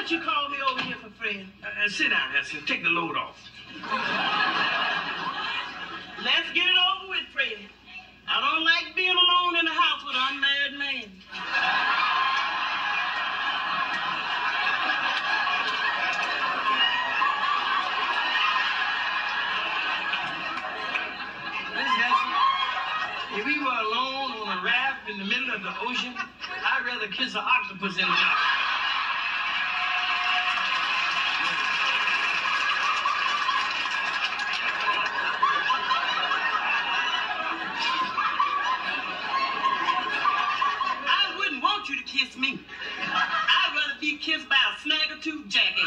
What you call me over here for, friend? Sit down, Esther. Take the load off. Let's get it over with, friend. I don't like being alone in the house with an unmarried man. Listen, Esther, if we were alone on a raft in the middle of the ocean, I'd rather kiss an octopus in the mouth. You to kiss me. I'd rather be kissed by a snagger-tooth jackass.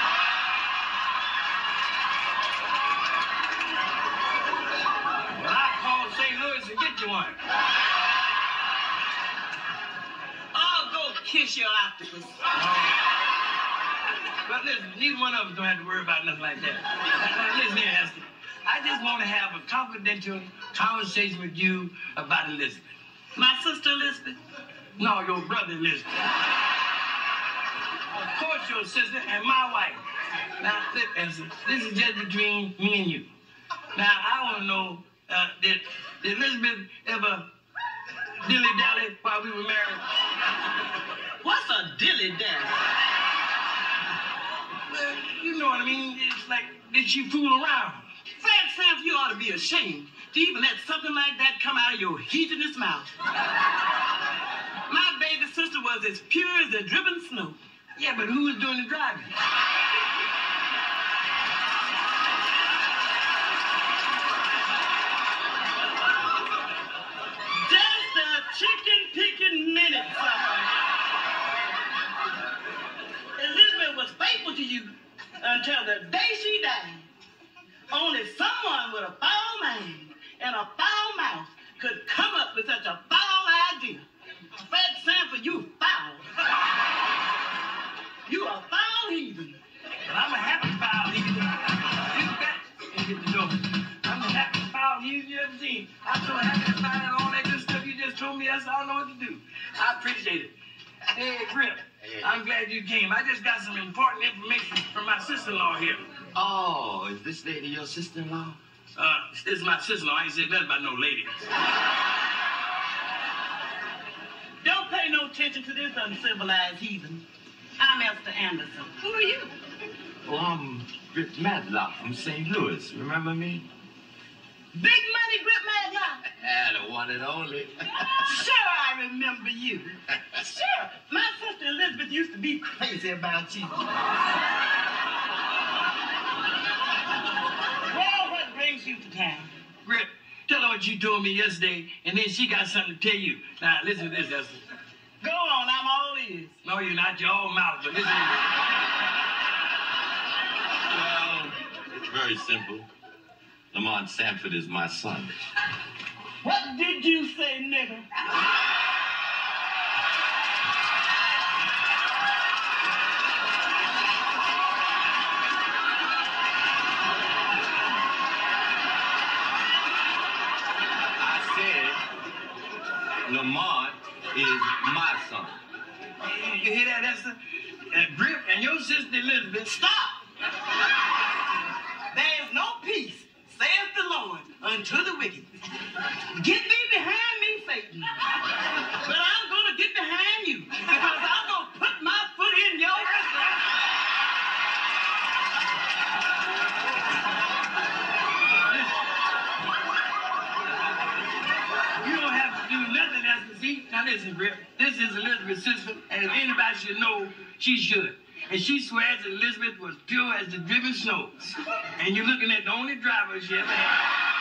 Well, I'll call St. Louis and get you one. I'll go kiss your octopus. But listen, neither one of us don't have to worry about nothing like that. Listen here, Esther. I just want to have a confidential conversation with you about Elizabeth. My sister Elizabeth? No, your brother Elizabeth. Of course, your sister and my wife. Now, Esther, this is just between me and you. Now, I want to know, did Elizabeth ever dilly-dally while we were married? What's a dilly-dally? Well, you know what I mean. It's like, did she fool around? Fred Sanford, you ought to be ashamed to even let something like that come out of your heathenous mouth. My baby sister was as pure as the driven snow. Yeah, but who was doing the driving? Just a chicken-picking minute, son. Elizabeth was faithful to you until the day she died. Only someone with a foul mind and a foul mouth could come up with such a foul idea. Fred Sanford, you foul. You a foul heathen. Well, I'm a happy foul heathen. You bet and get the door. I'm the happiest foul heathen you ever seen. I'm so happy to find out all that good stuff you just told me. I don't know what to do. I appreciate it. Hey, Grip, I'm glad you came. I just got some important information from my sister-in-law here. Oh, is this lady your sister-in-law? This is my sister-in-law. I ain't said nothing about no lady. Don't pay no attention to this uncivilized heathen. I'm Esther Anderson. Who are you? Oh, I'm Grip Madlock from St. Louis. Remember me? Big money Grip Madlock. The one and only. Sure, I remember you. Sure. My sister Elizabeth used to be crazy about you. Well, what brings you to town? Grip, tell her what you told me yesterday, and then she got something to tell you. Now, listen to this, Esther. Go on, I'm all ears. No, you're not. You're all mouth, but listen to this. Well, it's very simple. Lamont Sanford is my son. What did you say, nigger? Lamont is my son. You hear that, Esther? Grip and your sister Elizabeth. Stop! There is no peace, saith the Lord, unto the wicked. Get thee behind me, Satan. But I'm going to get behind you because I'm going to put my foot in yours. Now listen, Grip, this is Elizabeth's sister, and if anybody should know, she should. And she swears that Elizabeth was pure as the driven snow. And you're looking at the only driver she ever had.